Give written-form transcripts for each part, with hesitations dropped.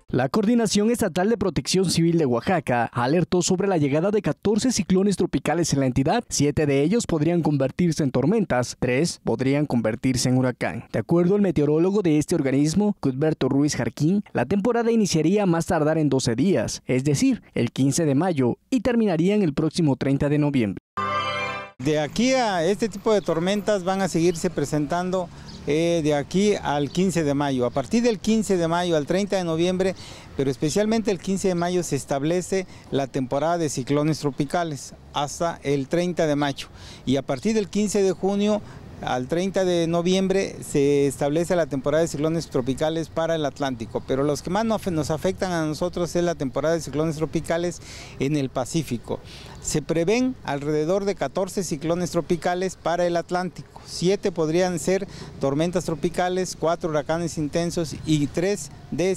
La Coordinación Estatal de Protección Civil de Oaxaca alertó sobre la llegada de 14 ciclones tropicales en la entidad. 7 de ellos podrían convertirse en tormentas, 3 podrían convertirse en huracán. De acuerdo al meteorólogo de este organismo, Cuthberto Ruiz Jarquín, la temporada iniciaría a más tardar en 12 días, es decir, el 15 de mayo, y terminaría en el próximo 30 de noviembre. De aquí a este tipo de tormentas van a seguirse presentando de aquí al 15 de mayo. A partir del 15 de mayo al 30 de noviembre, pero especialmente el 15 de mayo se establece la temporada de ciclones tropicales hasta el 30 de mayo. Y a partir del 15 de junio al 30 de noviembre se establece la temporada de ciclones tropicales para el Atlántico, pero los que más nos afectan a nosotros es la temporada de ciclones tropicales en el Pacífico. Se prevén alrededor de 14 ciclones tropicales para el Atlántico, 7 podrían ser tormentas tropicales, 4 huracanes intensos y 3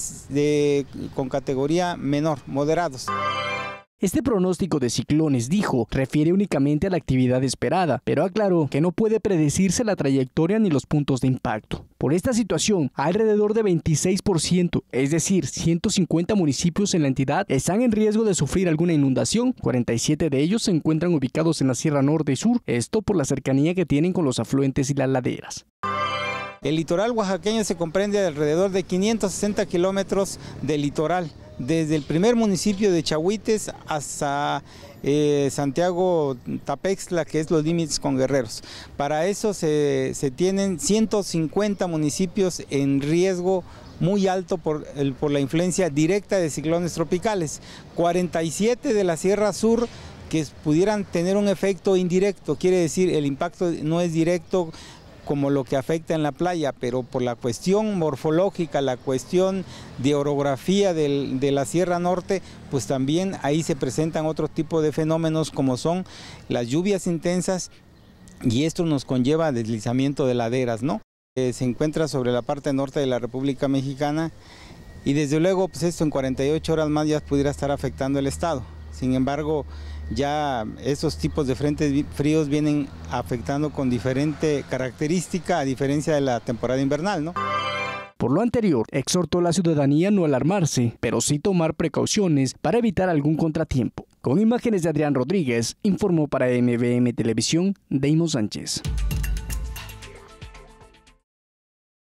con categoría menor, moderados. Este pronóstico de ciclones, dijo, refiere únicamente a la actividad esperada, pero aclaró que no puede predecirse la trayectoria ni los puntos de impacto. Por esta situación, alrededor de 26%, es decir, 150 municipios en la entidad, están en riesgo de sufrir alguna inundación. 47 de ellos se encuentran ubicados en la Sierra Norte y Sur, esto por la cercanía que tienen con los afluentes y las laderas. El litoral oaxaqueño se comprende de alrededor de 560 kilómetros de litoral, desde el primer municipio de Chahuites hasta Santiago Tapextla, que es los límites con Guerreros. Para eso se tienen 150 municipios en riesgo muy alto por la influencia directa de ciclones tropicales, 47 de la Sierra Sur que pudieran tener un efecto indirecto, quiere decir el impacto no es directo como lo que afecta en la playa, pero por la cuestión morfológica, la cuestión de orografía de la Sierra Norte, pues también ahí se presentan otro tipo de fenómenos como son las lluvias intensas y esto nos conlleva a deslizamiento de laderas, ¿no? Se encuentra sobre la parte norte de la República Mexicana y desde luego pues esto en 48 horas más ya pudiera estar afectando el estado. Sin embargo, ya esos tipos de frentes fríos vienen afectando con diferente característica a diferencia de la temporada invernal, ¿no? Por lo anterior, exhortó a la ciudadanía no alarmarse, pero sí tomar precauciones para evitar algún contratiempo. Con imágenes de Adrián Rodríguez, informó para MVM Televisión, Deimo Sánchez.